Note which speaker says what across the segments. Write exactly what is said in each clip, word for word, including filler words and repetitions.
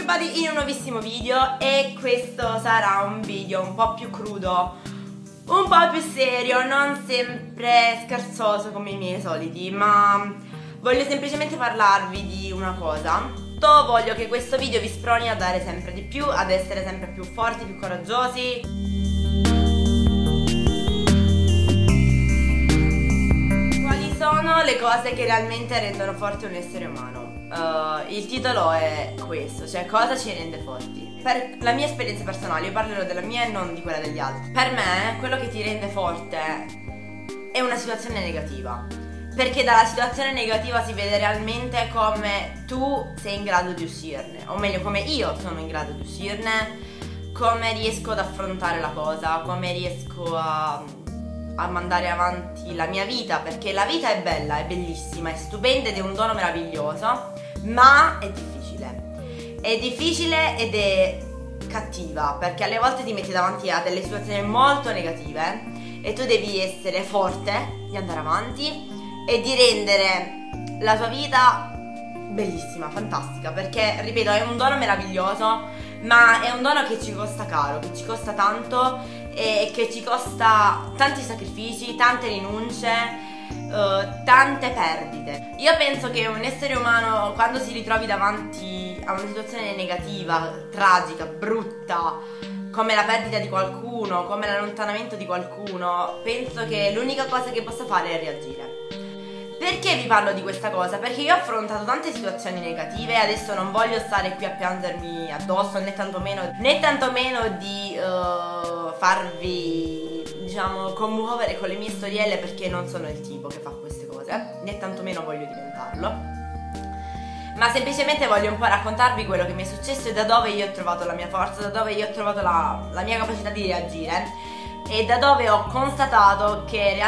Speaker 1: ritrovati in un nuovissimo video e questo sarà un video un po' più crudo, un po' più serio, non sempre scherzoso come i miei soliti, ma voglio semplicemente parlarvi di una cosa. Voglio che questo video vi sproni a dare sempre di più, ad essere sempre più forti, più coraggiosi. Quali sono le cose che realmente rendono forte un essere umano? Uh, il titolo è questo, cioè cosa ci rende forti. Per la mia esperienza personale, io parlerò della mia e non di quella degli altri. Per me, quello che ti rende forte è una situazione negativa, perché dalla situazione negativa si vede realmente come tu sei in grado di uscirne, o meglio come io sono in grado di uscirne, come riesco ad affrontare la cosa, come riesco a, a mandare avanti la mia vita, perché la vita è bella, è bellissima, è stupenda ed è un dono meraviglioso, ma è difficile. È difficile ed è cattiva, perché alle volte ti metti davanti a delle situazioni molto negative e tu devi essere forte di andare avanti e di rendere la tua vita bellissima, fantastica, perché ripeto è un dono meraviglioso, ma è un dono che ci costa caro, che ci costa tanto e che ci costa tanti sacrifici, tante rinunce, uh, tante perdite. Io penso che un essere umano, quando si ritrovi davanti a una situazione negativa, tragica, brutta, come la perdita di qualcuno, come l'allontanamento di qualcuno, penso che l'unica cosa che possa fare è reagire. Perché vi parlo di questa cosa? Perché io ho affrontato tante situazioni negative e adesso non voglio stare qui a piangermi addosso, né tantomeno, né tantomeno di uh, farvi, diciamo, commuovere con le mie storielle, perché non sono il tipo che fa queste cose, né tantomeno voglio diventarlo, ma semplicemente voglio un po' raccontarvi quello che mi è successo e da dove io ho trovato la mia forza, da dove io ho trovato la, la mia capacità di reagire e da dove ho constatato che in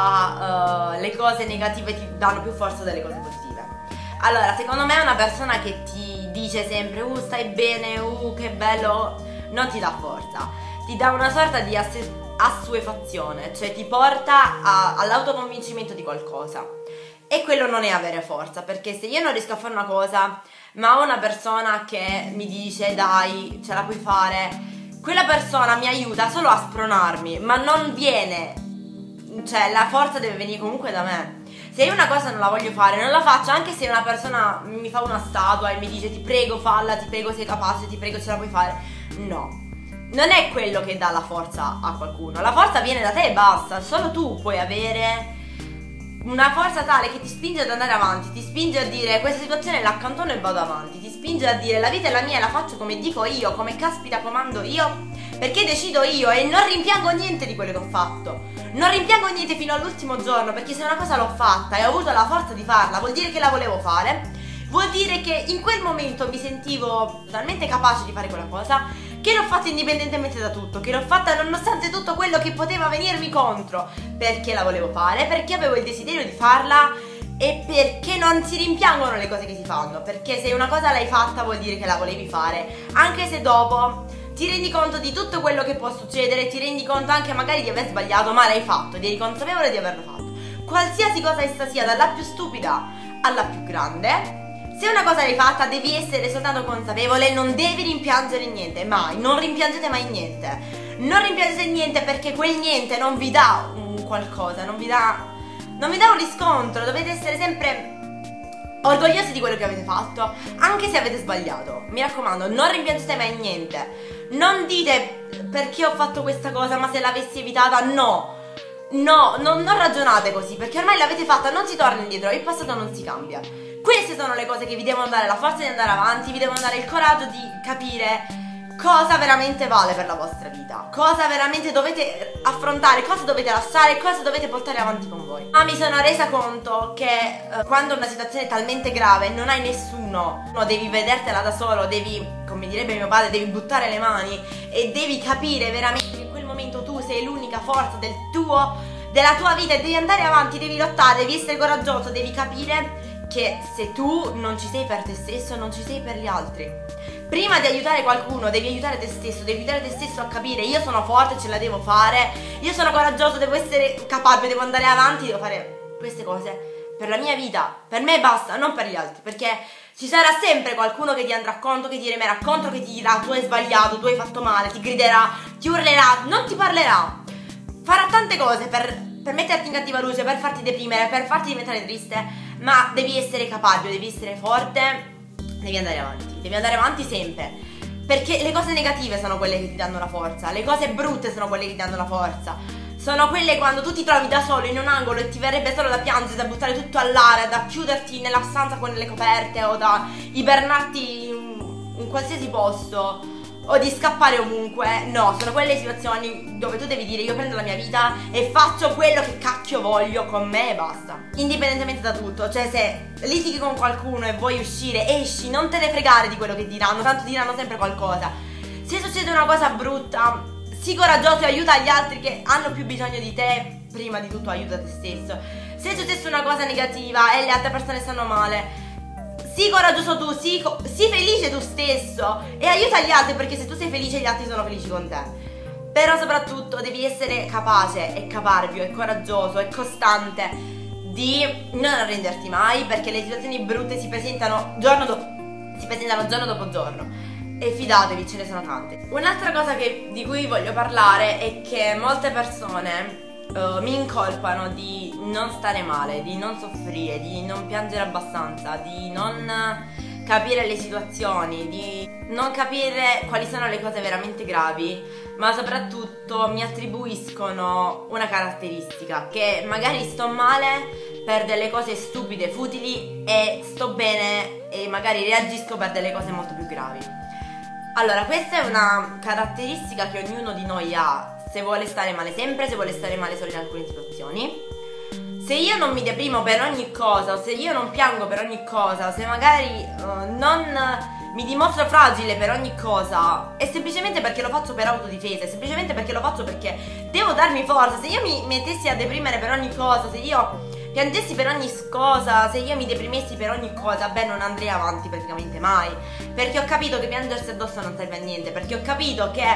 Speaker 1: realtà uh, le cose negative ti danno più forza delle cose positive. Allora, secondo me una persona che ti dice sempre uh stai bene, uh che bello, non ti dà forza, ti dà una sorta di assuefazione, cioè ti porta all'autoconvincimento di qualcosa. E quello non è avere forza, perché se io non riesco a fare una cosa ma ho una persona che mi dice dai, ce la puoi fare, quella persona mi aiuta solo a spronarmi, ma non viene, cioè la forza deve venire comunque da me. Se io una cosa non la voglio fare, non la faccio, anche se una persona mi fa una statua e mi dice ti prego falla, ti prego sei capace, ti prego ce la puoi fare. No, non è quello che dà la forza a qualcuno, la forza viene da te e basta. Solo tu puoi avere una forza tale che ti spinge ad andare avanti, ti spinge a dire questa situazione la accantono e vado avanti, ti spinge a dire la vita è la mia e la faccio come dico io, come caspita comando io, perché decido io e non rimpiango niente di quello che ho fatto, non rimpiango niente fino all'ultimo giorno, perché se una cosa l'ho fatta e ho avuto la forza di farla vuol dire che la volevo fare, vuol dire che in quel momento mi sentivo talmente capace di fare quella cosa che l'ho fatta indipendentemente da tutto, che l'ho fatta nonostante tutto quello che poteva venirmi contro, perché la volevo fare, perché avevo il desiderio di farla e perché non si rimpiangono le cose che si fanno, perché se una cosa l'hai fatta vuol dire che la volevi fare, anche se dopo ti rendi conto di tutto quello che può succedere, ti rendi conto anche magari di aver sbagliato, ma l'hai fatto, eri consapevole di averlo fatto. Qualsiasi cosa essa sia, dalla più stupida alla più grande, se una cosa l'hai fatta devi essere soltanto consapevole, non devi rimpiangere niente, mai, non rimpiangete mai niente, non rimpiangete niente, perché quel niente non vi dà un qualcosa, non vi dà, non vi dà un riscontro, dovete essere sempre orgogliosi di quello che avete fatto, anche se avete sbagliato, mi raccomando, non rimpiangete mai niente, non dite perché ho fatto questa cosa ma se l'avessi evitata, no, no, non, non ragionate così, perché ormai l'avete fatta, non si torna indietro, il passato non si cambia. Queste sono le cose che vi devono dare la forza di andare avanti, vi devono dare il coraggio di capire cosa veramente vale per la vostra vita, cosa veramente dovete affrontare, cosa dovete lasciare, cosa dovete portare avanti con voi. Ma mi sono resa conto che eh, quando una situazione è talmente grave non hai nessuno, no, devi vedertela da solo, devi, come direbbe mio padre, devi buttare le mani e devi capire veramente che in quel momento tu sei l'unica forza del tuo, della tua vita e devi andare avanti, devi lottare, devi essere coraggioso, devi capire che se tu non ci sei per te stesso, non ci sei per gli altri. Prima di aiutare qualcuno devi aiutare te stesso, devi aiutare te stesso a capire io sono forte, ce la devo fare, io sono coraggioso, devo essere capace, devo andare avanti, devo fare queste cose per la mia vita, per me basta, non per gli altri, perché Ci sarà sempre qualcuno che ti andrà contro, che ti remerà contro, che ti dirà tu hai sbagliato, tu hai fatto male, ti griderà, ti urlerà, non ti parlerà. Farà tante cose per, per metterti in cattiva luce, per farti deprimere, per farti diventare triste, ma devi essere capace, devi essere forte, devi andare avanti, devi andare avanti sempre. Perché le cose negative sono quelle che ti danno la forza, le cose brutte sono quelle che ti danno la forza. Sono quelle quando tu ti trovi da solo in un angolo e ti verrebbe solo da piangere, da buttare tutto all'aria, da chiuderti nella stanza con le coperte o da ibernarti in, in qualsiasi posto o di scappare ovunque. No, sono quelle situazioni dove tu devi dire io prendo la mia vita e faccio quello che cacchio voglio con me e basta. Indipendentemente da tutto, cioè se litighi con qualcuno e vuoi uscire, esci, non te ne fregare di quello che diranno, tanto diranno sempre qualcosa. Se succede una cosa brutta, sii coraggioso e aiuta gli altri che hanno più bisogno di te, prima di tutto aiuta te stesso. Se è successa una cosa negativa e le altre persone stanno male, sii coraggioso tu, sii, sii felice tu stesso e aiuta gli altri, perché se tu sei felice gli altri sono felici con te. Però soprattutto devi essere capace e caparbio e coraggioso e costante di non arrenderti mai, perché le situazioni brutte si presentano giorno dopo, si presentano giorno dopo giorno. E fidatevi, ce ne sono tante. Un'altra cosa che, di cui voglio parlare è che molte persone uh, mi incolpano di non stare male, di non soffrire, di non piangere abbastanza, di non capire le situazioni, di non capire quali sono le cose veramente gravi, ma soprattutto mi attribuiscono una caratteristica, che magari sto male per delle cose stupide, futili, e sto bene e magari reagisco per delle cose molto più gravi. Allora, questa è una caratteristica che ognuno di noi ha, se vuole stare male sempre, se vuole stare male solo in alcune situazioni. Se io non mi deprimo per ogni cosa, o se io non piango per ogni cosa, o se magari uh, non mi dimostro fragile per ogni cosa, è semplicemente perché lo faccio per autodifesa, è semplicemente perché lo faccio perché devo darmi forza. Se io mi mettessi a deprimere per ogni cosa, se io piangessi per ogni cosa, se io mi deprimessi per ogni cosa, beh, non andrei avanti praticamente mai, perché ho capito che piangersi addosso non serve a niente, perché ho capito che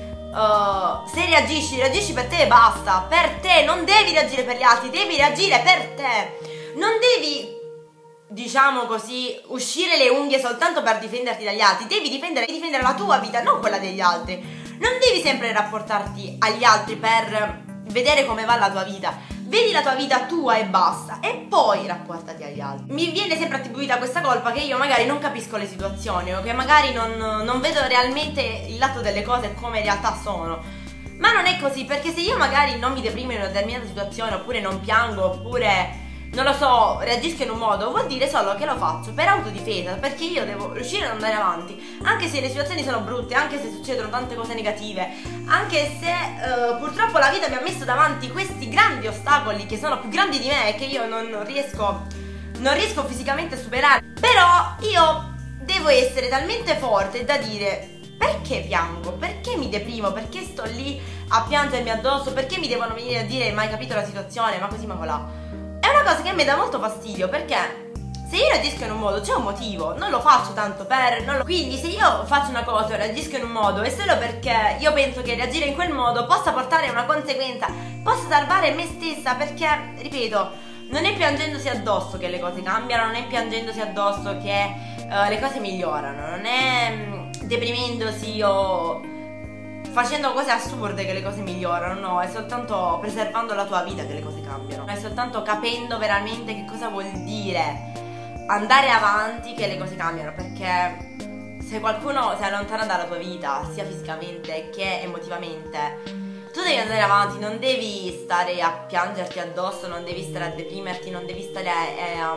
Speaker 1: uh, se reagisci, reagisci per te e basta, per te, non devi reagire per gli altri, devi reagire per te, non devi, diciamo così, uscire le unghie soltanto per difenderti dagli altri, devi difendere, difendere la tua vita, non quella degli altri. Non devi sempre rapportarti agli altri per vedere come va la tua vita. Vedi la tua vita tua e basta, e poi rapportati agli altri. Mi viene sempre attribuita questa colpa che io magari non capisco le situazioni, o che magari non, non vedo realmente il lato delle cose come in realtà sono. Ma non è così, perché se io magari non mi deprimo in una determinata situazione, oppure non piango, oppure non lo so, reagisco in un modo, vuol dire solo che lo faccio per autodifesa, perché io devo riuscire ad andare avanti, anche se le situazioni sono brutte, anche se succedono tante cose negative, anche se uh, purtroppo la vita mi ha messo davanti questi grandi ostacoli che sono più grandi di me e che io non riesco, non riesco fisicamente a superare. Però io devo essere talmente forte da dire: perché piango? Perché mi deprimo? Perché sto lì a piangermi addosso? Perché mi devono venire a dire: ma hai capito la situazione? Ma così, ma colà. È una cosa che mi dà molto fastidio, perché se io reagisco in un modo c'è un motivo, non lo faccio tanto per... Non lo... Quindi se io faccio una cosa o reagisco in un modo è solo perché io penso che reagire in quel modo possa portare a una conseguenza, possa salvare me stessa, perché, ripeto, non è piangendosi addosso che le cose cambiano, non è piangendosi addosso che uh, le cose migliorano, non è um, deprimendosi o facendo cose assurde che le cose migliorano, no, è soltanto preservando la tua vita che le cose cambiano, è soltanto capendo veramente che cosa vuol dire andare avanti che le cose cambiano, perché se qualcuno si allontana dalla tua vita, sia fisicamente che emotivamente, tu devi andare avanti, non devi stare a piangerti addosso, non devi stare a deprimerti, non devi stare a, a,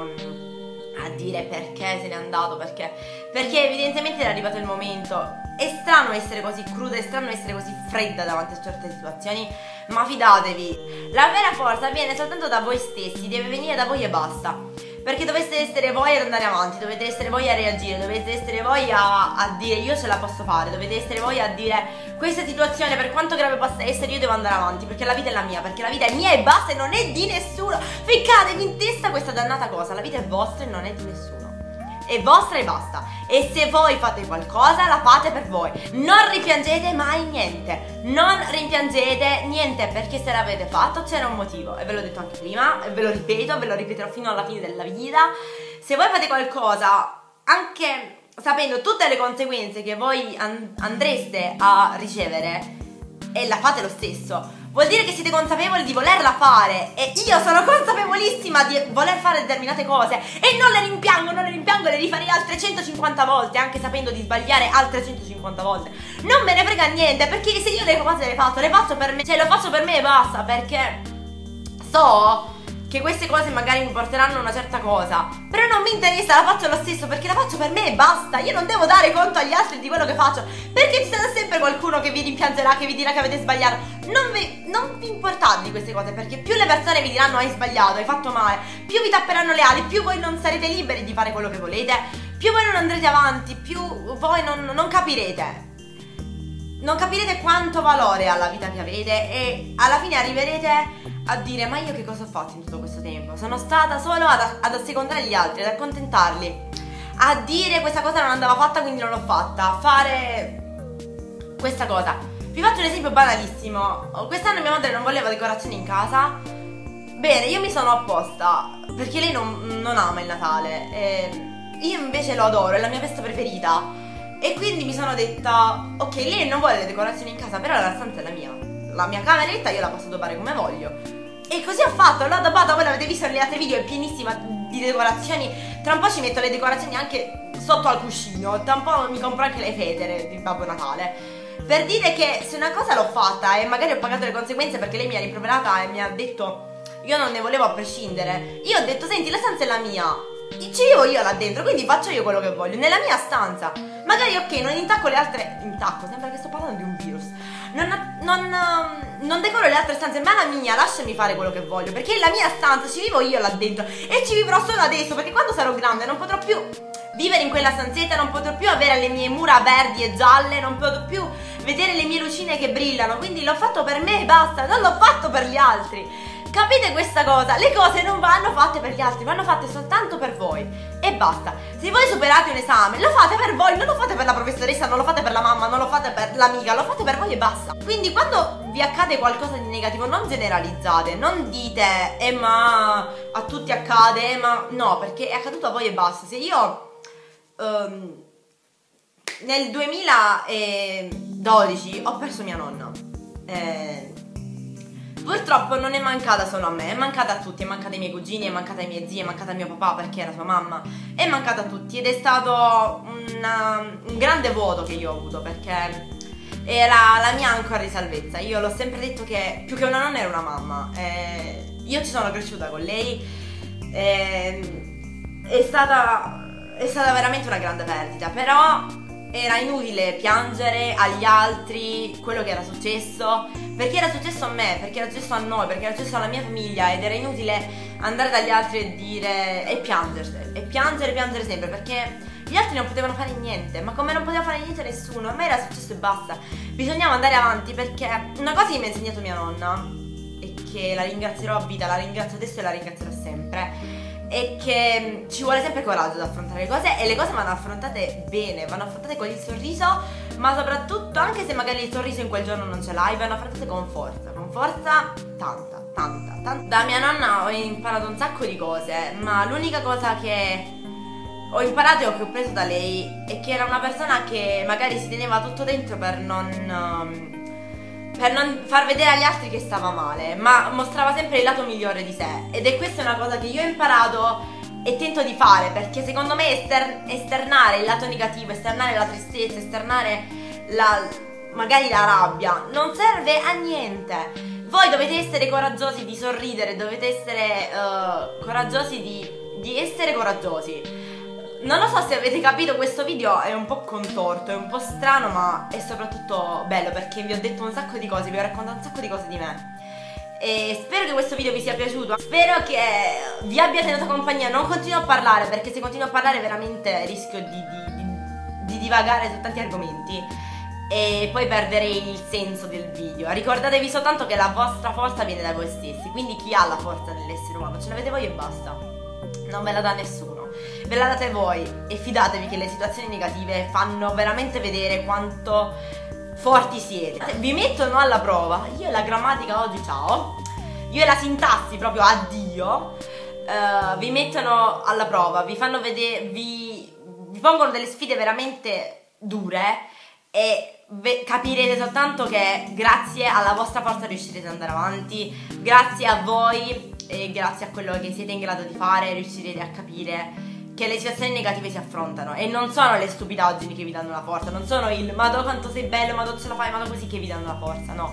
Speaker 1: a dire perché se n'è andato, perché, perché evidentemente è arrivato il momento. È strano essere così cruda, è strano essere così fredda davanti a certe situazioni, ma fidatevi, la vera forza viene soltanto da voi stessi, deve venire da voi e basta. Perché dovete essere voi ad andare avanti, dovete essere voi a reagire, dovete essere voi a, a dire io ce la posso fare, dovete essere voi a dire questa situazione per quanto grave possa essere io devo andare avanti, perché la vita è la mia, perché la vita è mia e basta e non è di nessuno. Ficcatevi in testa questa dannata cosa, la vita è vostra e non è di nessuno. È vostra e basta. E se voi fate qualcosa la fate per voi. Non rimpiangete mai niente. Non rimpiangete niente, perché se l'avete fatto c'era un motivo. E ve l'ho detto anche prima, e ve lo ripeto, ve lo ripeterò fino alla fine della vita. Se voi fate qualcosa anche sapendo tutte le conseguenze che voi and andreste a ricevere, e la fate lo stesso, vuol dire che siete consapevoli di volerla fare, e io sono consapevolissima di voler fare determinate cose e non le rimpiango, non le rimpiango, le rifarei altre centocinquanta volte, anche sapendo di sbagliare altre centocinquanta volte. Non me ne frega niente, perché se io le cose le faccio, le faccio per me, cioè lo faccio per me e basta, perché so che queste cose magari mi porteranno a una certa cosa, però non mi interessa, la faccio lo stesso perché la faccio per me e basta. Io non devo dare conto agli altri di quello che faccio, perché ci sarà sempre qualcuno che vi rimpiangerà, che vi dirà che avete sbagliato. Non vi, non vi importate di queste cose, perché più le persone vi diranno hai sbagliato, hai fatto male, più vi tapperanno le ali, più voi non sarete liberi di fare quello che volete, più voi non andrete avanti, più voi non, non capirete non capirete quanto valore ha la vita che avete, e alla fine arriverete a dire ma io che cosa ho fatto in tutto questo tempo? Sono stata solo ad, ad assecondare gli altri, ad accontentarli, a dire questa cosa non andava fatta quindi non l'ho fatta, a fare questa cosa. Vi faccio un esempio banalissimo. Quest'anno mia madre non voleva decorazioni in casa. Bene, io mi sono opposta perché lei non, non ama il Natale, e io invece lo adoro, è la mia festa preferita. E quindi mi sono detta, ok, lei non vuole le decorazioni in casa, però la stanza è la mia, la mia cameretta io la posso addobbare come voglio. E così ho fatto, l'ho addobbata, voi l'avete visto negli altri video, è pienissima di decorazioni. Tra un po' ci metto le decorazioni anche sotto al cuscino, tra un po' mi compro anche le federe di Babbo Natale. Per dire che se una cosa l'ho fatta e magari ho pagato le conseguenze, perché lei mi ha rimproverata e mi ha detto io non ne volevo a prescindere, io ho detto senti, la stanza è la mia, ci vivo io là dentro, quindi faccio io quello che voglio nella mia stanza. Magari ok, non intacco le altre, intacco, sembra che sto parlando di un virus, non, non, non decoro le altre stanze, ma la mia, lasciami fare quello che voglio, perché è la mia stanza, ci vivo io là dentro e ci vivrò solo adesso, perché quando sarò grande non potrò più vivere in quella stanzetta, non potrò più avere le mie mura verdi e gialle, non potrò più vedere le mie lucine che brillano, quindi l'ho fatto per me e basta, non l'ho fatto per gli altri. Capite questa cosa? Le cose non vanno fatte per gli altri, vanno fatte soltanto per voi e basta. Se voi superate un esame, lo fate per voi, non lo fate per la professoressa, non lo fate per la mamma, non lo fate per l'amica, lo fate per voi e basta. Quindi quando vi accade qualcosa di negativo non generalizzate, non dite eh ma a tutti accade, eh, ma no, perché è accaduto a voi e basta. Se io um, nel duemiladodici ho perso mia nonna, eh, purtroppo non è mancata solo a me, è mancata a tutti, è mancata ai miei cugini, è mancata ai miei zii, è mancata a mio papà perché era sua mamma, è mancata a tutti ed è stato una, un grande vuoto che io ho avuto, perché era la mia ancora di salvezza. Io l'ho sempre detto che più che una nonna era una mamma, eh, io ci sono cresciuta con lei, eh, è stata, è stata veramente una grande perdita, però era inutile piangere agli altri quello che era successo, perché era successo a me, perché era successo a noi, perché era successo alla mia famiglia, ed era inutile andare dagli altri e dire e piangere, e piangere, piangere sempre, perché gli altri non potevano fare niente, ma come non poteva fare niente nessuno, a me era successo e basta. Bisognava andare avanti, perché una cosa che mi ha insegnato mia nonna, e che la ringrazierò a vita, la ringrazio adesso e la ringrazierò sempre, è che ci vuole sempre coraggio ad affrontare le cose, e le cose vanno affrontate bene, vanno affrontate con il sorriso, ma soprattutto, anche se magari il sorriso in quel giorno non ce l'hai, vanno affrontate con forza, con forza tanta, tanta, tanta. Da mia nonna ho imparato un sacco di cose, ma l'unica cosa che ho imparato e che ho preso da lei è che era una persona che magari si teneva tutto dentro per non... Um, per non far vedere agli altri che stava male, ma mostrava sempre il lato migliore di sé, ed è questa una cosa che io ho imparato e tento di fare, perché secondo me ester esternare il lato negativo, esternare la tristezza, esternare la, magari la rabbia non serve a niente. Voi dovete essere coraggiosi di sorridere, dovete essere uh, coraggiosi di, di essere coraggiosi. Non lo so se avete capito, questo video è un po' contorto, è un po' strano, ma è soprattutto bello perché vi ho detto un sacco di cose, vi ho raccontato un sacco di cose di me. E spero che questo video vi sia piaciuto, spero che vi abbia tenuto compagnia. Non continuo a parlare, perché se continuo a parlare veramente rischio di, di, di, di divagare su tanti argomenti e poi perderei il senso del video. Ricordatevi soltanto che la vostra forza viene da voi stessi, quindi chi ha la forza nell'essere umano ce l'avete voi e basta, non ve la dà nessuno, ve la date voi, e fidatevi che le situazioni negative fanno veramente vedere quanto forti siete. Vi mettono alla prova, io e la grammatica oggi ciao, io e la sintassi proprio addio, uh, vi mettono alla prova, vi fanno vedere, vi, vi pongono delle sfide veramente dure e capirete soltanto che grazie alla vostra forza riuscirete ad andare avanti, grazie a voi e grazie a quello che siete in grado di fare riuscirete a capire che le situazioni negative si affrontano e non sono le stupidaggini che vi danno la forza, non sono il madò quanto sei bello, madò ce la fai, madò così che vi danno la forza, no,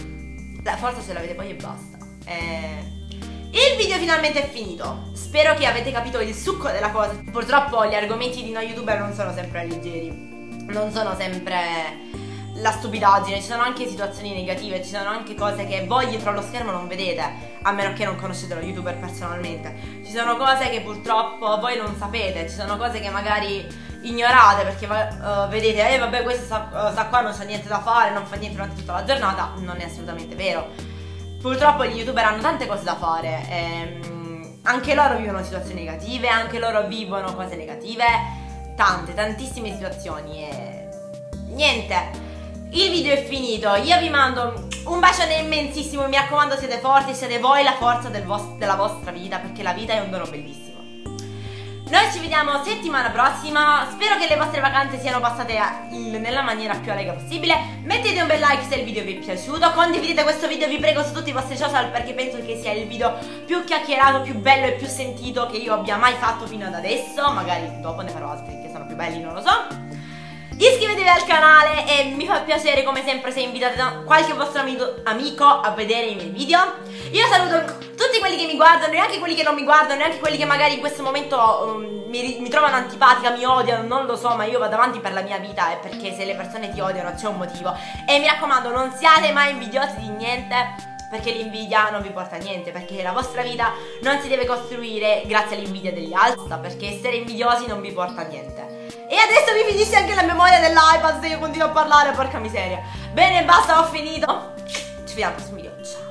Speaker 1: la forza ce l'avete poi e basta. eh... Il video finalmente è finito, spero che avete capito il succo della cosa. Purtroppo gli argomenti di noi youtuber non sono sempre leggeri, non sono sempre la stupidaggine, ci sono anche situazioni negative, ci sono anche cose che voi dietro allo schermo non vedete, a meno che non conoscete lo youtuber personalmente. Ci sono cose che purtroppo voi non sapete, ci sono cose che magari ignorate perché uh, vedete, eh vabbè questo sta, uh, sta qua non c'ha niente da fare, non fa niente durante tutta la giornata. Non è assolutamente vero. Purtroppo gli youtuber hanno tante cose da fare, ehm, anche loro vivono situazioni negative, anche loro vivono cose negative, tante, tantissime situazioni e niente. Il video è finito, io vi mando un bacione immensissimo, mi raccomando siete forti, siete voi la forza del vos- della vostra vita, perché la vita è un dono bellissimo. Noi ci vediamo settimana prossima, spero che le vostre vacanze siano passate in, nella maniera più allegra possibile. Mettete un bel like se il video vi è piaciuto, condividete questo video vi prego su tutti i vostri social perché penso che sia il video più chiacchierato, più bello e più sentito che io abbia mai fatto fino ad adesso. Magari dopo ne farò altri che sono più belli, non lo so. Iscrivetevi al canale e mi fa piacere come sempre se invitate qualche vostro amico, amico a vedere i miei video. Io saluto tutti quelli che mi guardano e anche quelli che non mi guardano e anche quelli che magari in questo momento um, mi, mi trovano antipatica, mi odiano, non lo so, ma io vado avanti per la mia vita e perché se le persone ti odiano c'è un motivo. E mi raccomando, non siate mai invidiosi di niente, perché l'invidia non vi porta a niente, perché la vostra vita non si deve costruire grazie all'invidia degli altri, perché essere invidiosi non vi porta a niente. E adesso mi finisce anche la memoria dell'iPad se io continuo a parlare, porca miseria. Bene, basta, ho finito. Ci vediamo al prossimo video, ciao.